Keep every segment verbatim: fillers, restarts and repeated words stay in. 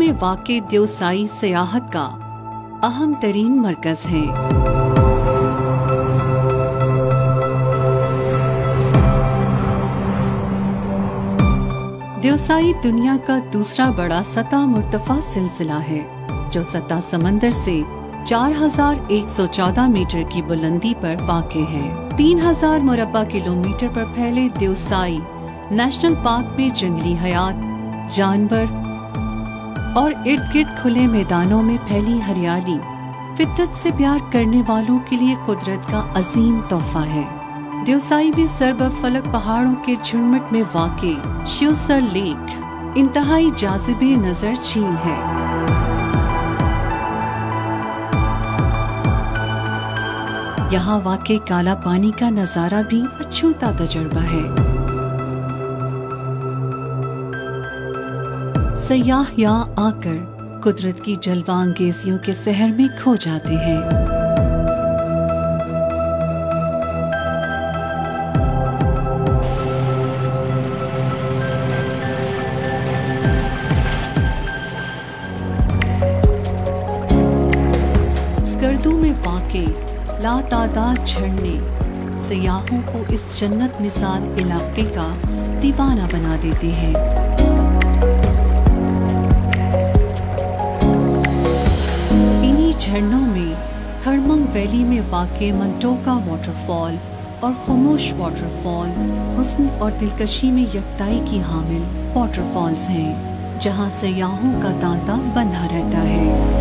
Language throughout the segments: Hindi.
में वाक़े देवसाई सियाहत का अहम तरीन मरकज़ है। देवसाई दुनिया का दूसरा बड़ा सतह मुर्तफा सिलसिला है, जो सतह समंदर से चार हजार एक सौ चौदह मीटर की बुलंदी पर वाक़े है। तीन हजार मुरब्बा किलोमीटर पर फैले देवसाई नेशनल पार्क में जंगली हयात, जानवर और इर्द गिर्द खुले मैदानों में फैली हरियाली फितरत से प्यार करने वालों के लिए कुदरत का अजीम तोहफा है। देवसाई भी सरबफलक पहाड़ों के झुरमुट में वाक़े श्योसर लेक इंतहाई जाज़िबे नजर झील है। यहाँ वाक़े काला पानी का नजारा भी अछूता तजुर्बा है। सयाह यहाँ आकर कुदरत की जलवा अंगेजियों के सहर में खो जाते हैं। स्कर्दू में वाक़े लातादाद झरने सयाहों को इस जन्नत मिसाल इलाके का दीवाना बना देते हैं। इन्हीं झरनों में खड़मंग वैली में वाक़े मंटोका वाटरफॉल और खामोश वाटरफॉल हुस्न और दिलकशी में यकताई की हामिल वाटरफॉल्स हैं, जहां सयाहों का तांता बंधा रहता है।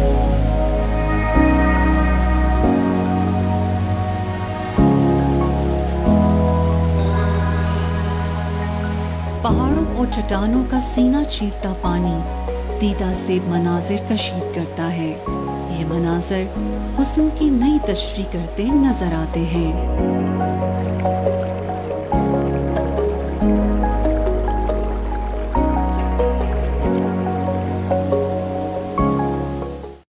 पहाड़ों और चट्टानों का सीना चीरता पानी दीदा से मनाजिर कशीद करता है। ये मनाजिर हुस्न की नई तशरीह करते नजर आते हैं।